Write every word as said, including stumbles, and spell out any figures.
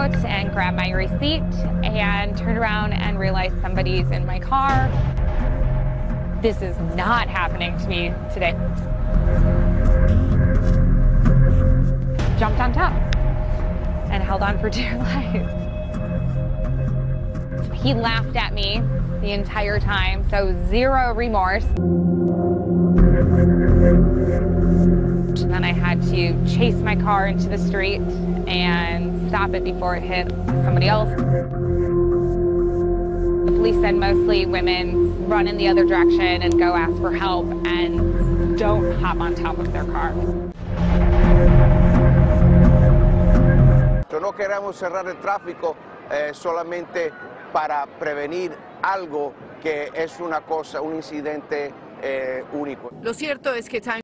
out and grab my receipt and turn around and realize somebody's in my car. This is not happening to me today. Jumped on top and held on for dear life. He laughed at me the entire time, so zero remorse. Then I had to chase my car into the street and stop it before it hit somebody else. The police said mostly women run in the other direction and go ask for help and don't hop on top of their car. No queremos cerrar el tráfico eh, solamente para prevenir algo que es una cosa, un incidente eh, único. Lo cierto es que